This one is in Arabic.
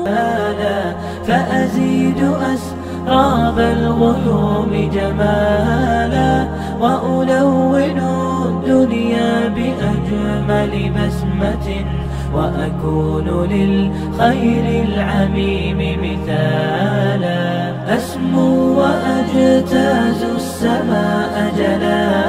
فأزيد أسراب الغيوم جمالا، وألون الدنيا بأجمل بسمة، وأكون للخير العميم مثالا. أسمو وأجتاز السماء جلالا،